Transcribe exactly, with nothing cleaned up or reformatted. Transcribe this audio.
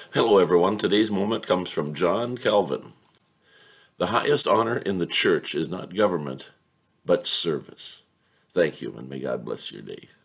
Hello, everyone. Today's moment comes from John Calvin. The highest honor in the church is not government, but service. Thank you, and may God bless your day.